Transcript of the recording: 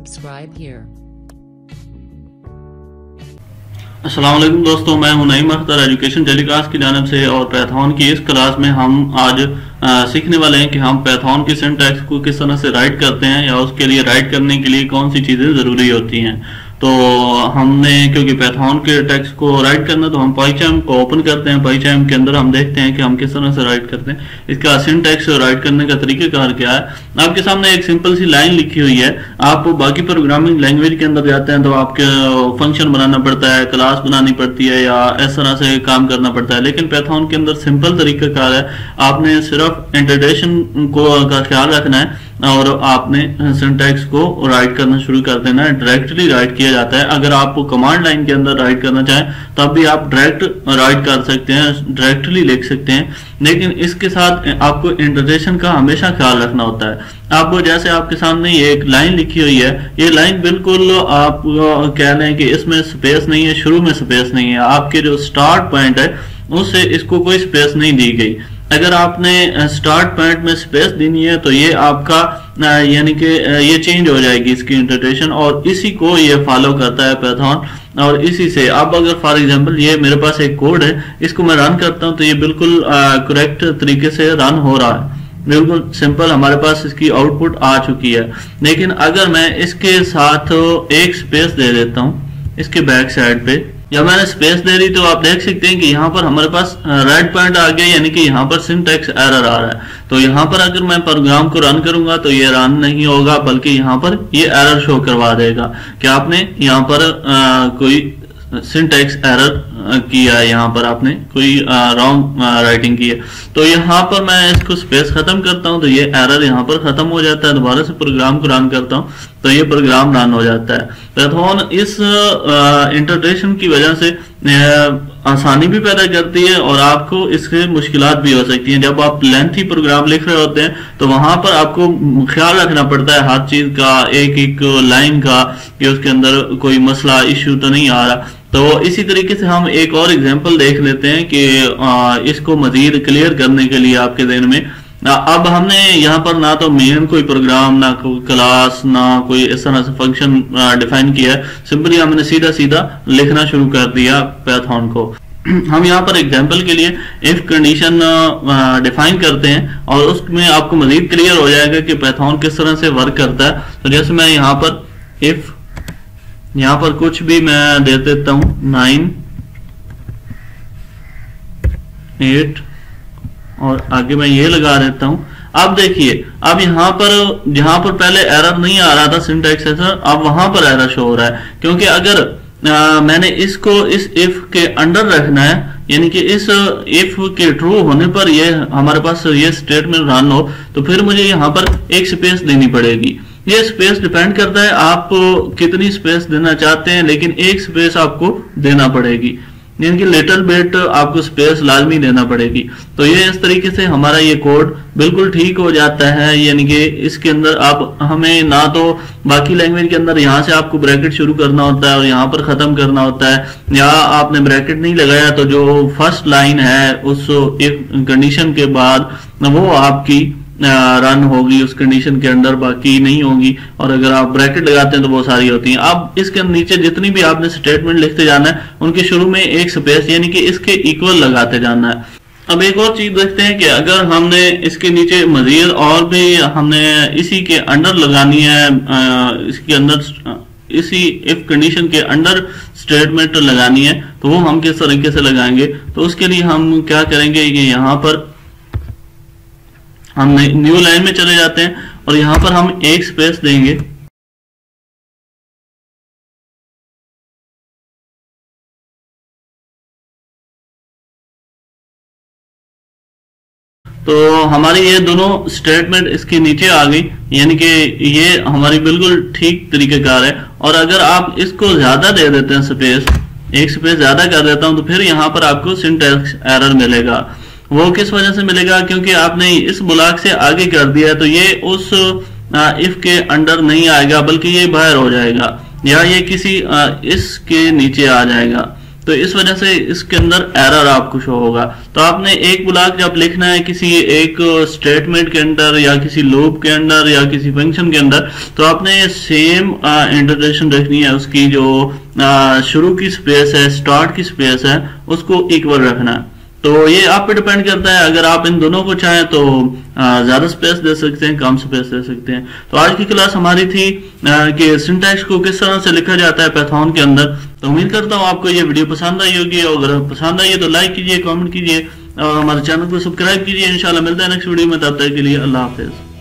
subscribe here. अस्सलाम वालेकुम दोस्तों, मैं हूं नईम अख्तर एजुकेशन टेलीकास्ट की जानिब से। और पैथॉन की इस क्लास में हम आज सीखने वाले हैं कि हम पैथॉन की सिंटैक्स को किस तरह से राइट करते हैं या उसके लिए राइट करने के लिए कौन सी चीज़ें ज़रूरी होती हैं। तो हमने क्योंकि पैथॉन के टेक्स्ट को राइट करना, तो हम पाइचाम को ओपन करते हैं। पाइचाम के अंदर हम देखते हैं कि हम किस तरह से राइट करते हैं। इसका सिंटैक्स राइट करने का तरीक़ेकार क्या है। आपके सामने एक सिंपल सी लाइन लिखी हुई है। आप बाकी प्रोग्रामिंग लैंग्वेज के अंदर जाते हैं तो आपके फंक्शन बनाना पड़ता है, क्लास बनानी पड़ती है या इस तरह से काम करना पड़ता है। लेकिन पैथॉन के अंदर सिंपल तरीक़ाकार है। आपने सिर्फ इंटरडेशन को का ख्याल रखना है और आपने सिंटैक्स को राइट करना शुरू कर देना है। डायरेक्टली राइट किया जाता है। अगर आप कमांड लाइन के अंदर राइट करना चाहें तब भी आप डायरेक्ट राइट कर सकते हैं, डायरेक्टली लिख सकते हैं। लेकिन इसके साथ आपको इंटरजेक्शन का हमेशा ख्याल रखना होता है। आपको जैसे आपके सामने ये एक लाइन लिखी हुई है, ये लाइन बिल्कुल आप कह लें कि इसमें स्पेस नहीं है, शुरू में स्पेस नहीं है। आपके जो स्टार्ट पॉइंट है उससे इसको कोई स्पेस नहीं दी गई। अगर आपने स्टार्ट पॉइंट में स्पेस देनी है तो ये आपका यानी कि ये चेंज हो जाएगी इसकी इंटरप्रिटेशन, और इसी को ये फॉलो करता है पैथॉन। और इसी से अब अगर फॉर एग्जांपल ये मेरे पास एक कोड है, इसको मैं रन करता हूं तो ये बिल्कुल करेक्ट तरीके से रन हो रहा है। बिल्कुल सिंपल हमारे पास इसकी आउटपुट आ चुकी है। लेकिन अगर मैं इसके साथ एक स्पेस दे देता हूं इसके बैक साइड पे, या मैंने स्पेस दे दी, तो आप देख सकते हैं कि यहाँ पर हमारे पास रेड पॉइंट आ गया, यानी कि यहाँ पर सिंटैक्स एरर आ रहा है। तो यहाँ पर अगर मैं प्रोग्राम को रन करूंगा तो ये रन नहीं होगा, बल्कि यहाँ पर ये एरर शो करवा देगा कि आपने यहाँ पर कोई सिंटैक्स एरर किया है, यहाँ पर आपने कोई रॉन्ग राइटिंग की है। तो यहाँ पर मैं इसको स्पेस खत्म करता हूँ तो ये एरर यहाँ पर खत्म हो जाता है। दोबारा से प्रोग्राम को रन करता हूँ तो ये प्रोग्राम रन हो जाता है। पैथॉन इस इंटरप्रिटेशन की वजह से आसानी भी पैदा करती है और आपको इससे मुश्किलात भी हो सकती हैं। जब आप लेंथी प्रोग्राम लिख रहे होते हैं तो वहां पर आपको ख्याल रखना पड़ता है हर चीज का, एक एक लाइन का, कि उसके अंदर कोई मसला इश्यू तो नहीं आ रहा। तो इसी तरीके से हम एक और एग्जांपल देख लेते हैं कि इसको मजीद क्लियर करने के लिए आपके ज़हन में। अब हमने यहाँ पर ना तो मेन कोई प्रोग्राम, ना कोई क्लास, ना कोई इस तरह से फंक्शन डिफाइन किया है। सिंपली हमने सीधा सीधा लिखना शुरू कर दिया पैथॉन को। हम यहाँ पर एग्जांपल के लिए इफ कंडीशन डिफाइन करते हैं और उसमें आपको मजीद क्लियर हो जाएगा कि पैथॉन किस तरह से वर्क करता है। तो जैसे मैं यहाँ पर इफ, यहाँ पर कुछ भी मैं दे देता हूं 9, 8 और आगे मैं ये लगा देता हूं। अब देखिए, अब यहाँ पर पहले एरर नहीं आ रहा था सिंटैक्स एरर, अब वहां पर एरर शो हो रहा है। क्योंकि अगर मैंने इसको इस इफ के अंडर रखना है, यानी कि इस इफ के ट्रू होने पर ये हमारे पास ये स्टेटमेंट रन हो, तो फिर मुझे यहाँ पर एक स्पेस देनी पड़ेगी। ये स्पेस डिपेंड करता है आप कितनी स्पेस देना चाहते हैं, लेकिन एक स्पेस आपको देना पड़ेगी, यानी कि लिटिल बिट आपको स्पेस लाजमी देना पड़ेगी। तो ये इस तरीके से हमारा ये कोड बिल्कुल ठीक हो जाता है। यानी कि इसके अंदर आप हमें ना तो बाकी लैंग्वेज के अंदर यहाँ से आपको ब्रैकेट शुरू करना होता है और यहाँ पर खत्म करना होता है, या आपने ब्रैकेट नहीं लगाया तो जो फर्स्ट लाइन है उस इफ कंडीशन के बाद वो आपकी रन होगी उस कंडीशन के अंदर, बाकी नहीं होगी। और अगर आप ब्रैकेट लगाते हैं तो वो सारी होती हैं। अब इसके नीचे जितनी भी आपने स्टेटमेंट लिखते जाना है उनके शुरू में एक स्पेस यानी कि इसके इक्वल लगाते जाना है। अब एक और चीज देखते हैं कि अगर हमने इसके नीचे मजीद और भी हमने इसी के अंडर लगानी है, इसके अंदर इसी इफ कंडीशन के अंडर स्टेटमेंट लगानी है, तो वो हम किस तरीके से लगाएंगे। तो उसके लिए हम क्या करेंगे कि यहाँ पर हम न्यू लाइन में चले जाते हैं और यहां पर हम एक स्पेस देंगे। तो हमारी ये दोनों स्टेटमेंट इसके नीचे आ गई, यानी कि ये हमारी बिल्कुल ठीक तरीकेकार है। और अगर आप इसको ज्यादा दे देते हैं स्पेस, एक स्पेस ज्यादा कर देता हूं, तो फिर यहां पर आपको सिंटैक्स एरर मिलेगा। वो किस वजह से मिलेगा? क्योंकि आपने इस ब्लॉक से आगे कर दिया है, तो ये उस इफ के अंडर नहीं आएगा, बल्कि ये बाहर हो जाएगा या ये किसी इसके नीचे आ जाएगा। तो इस वजह से इसके अंदर एरर आपको शो होगा। तो आपने एक ब्लॉक जब लिखना है किसी एक स्टेटमेंट के अंदर या किसी लूप के अंदर या किसी फंक्शन के अंदर, तो आपने सेम इंटरप्रिटेशन रखनी है, उसकी जो शुरू की स्पेस है, स्टार्ट की स्पेस है, उसको इक्वल रखना है। तो ये आप पे डिपेंड करता है, अगर आप इन दोनों को चाहें तो ज्यादा स्पेस दे सकते हैं, कम स्पेस दे सकते हैं। तो आज की क्लास हमारी थी कि सिंटैक्स को किस तरह से लिखा जाता है पाइथन के अंदर। तो उम्मीद करता हूँ आपको ये वीडियो पसंद आई होगी, और अगर पसंद आई है तो लाइक कीजिए, कमेंट कीजिए और हमारे चैनल को सब्सक्राइब कीजिए। इंशाल्लाह मिलता है नेक्स्ट वीडियो में, तब तक के लिए अल्लाह हाफिज।